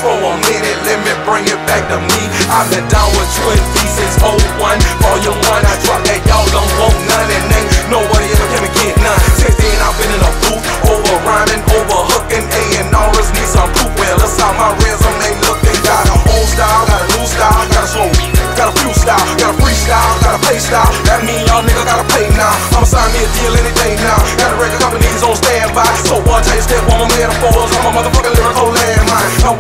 for a minute, let me bring it back to me. I've been down with Twin V since 01, Volume 1. I dropped that y'all don't want none, and ain't nobody ever came and get none. Since then I've been in a booth, over rhyming, over hooking, A&R's need some proof. Well, that's how my resume looking. Got a old style, got a new style, got a slow, got a few style, got a freestyle, got a play style. That mean y'all nigga gotta pay now. I'ma sign me a deal any day now. Got the record companies on standby, so what? Take a step on my metaphors, I'm a motherfucking lyrical landmine. Now